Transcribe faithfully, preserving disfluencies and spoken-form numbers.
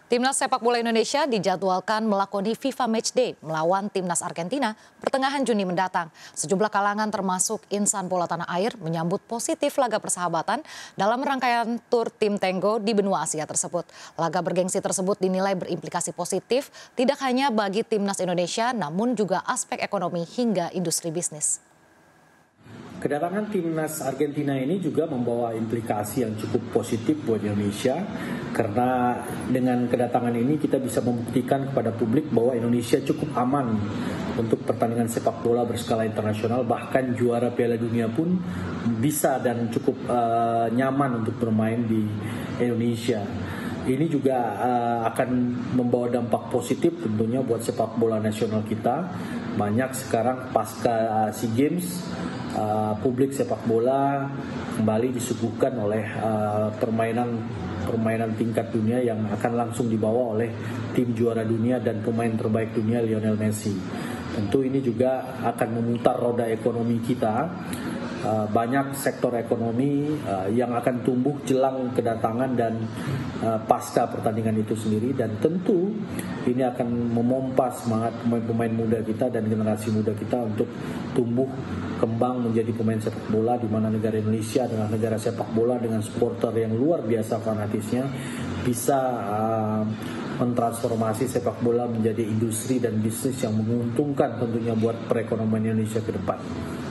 Timnas sepak bola Indonesia dijadwalkan melakoni FIFA Matchday melawan Timnas Argentina pertengahan Juni mendatang. Sejumlah kalangan termasuk insan bola tanah air menyambut positif laga persahabatan dalam rangkaian tur tim Tenggo di benua Asia tersebut. Laga bergengsi tersebut dinilai berimplikasi positif tidak hanya bagi Timnas Indonesia namun juga aspek ekonomi hingga industri bisnis. Kedatangan timnas Argentina ini juga membawa implikasi yang cukup positif buat Indonesia karena dengan kedatangan ini kita bisa membuktikan kepada publik bahwa Indonesia cukup aman untuk pertandingan sepak bola berskala internasional, bahkan juara Piala Dunia pun bisa dan cukup uh, nyaman untuk bermain di Indonesia. Ini juga uh, akan membawa dampak positif tentunya buat sepak bola nasional kita. Banyak sekarang pasca uh, SEA Games, Uh, publik sepak bola kembali disuguhkan oleh uh, permainan permainan tingkat dunia yang akan langsung dibawa oleh tim juara dunia dan pemain terbaik dunia Lionel Messi. Tentu ini juga akan memutar roda ekonomi kita. Uh, banyak sektor ekonomi uh, yang akan tumbuh jelang kedatangan dan uh, pasca pertandingan itu sendiri, dan tentu ini akan memompa semangat pemain-pemain muda kita dan generasi muda kita untuk tumbuh kembang menjadi pemain sepak bola, di mana negara Indonesia adalah negara sepak bola dengan supporter yang luar biasa fanatisnya bisa uh, mentransformasi sepak bola menjadi industri dan bisnis yang menguntungkan tentunya buat perekonomian Indonesia ke depan.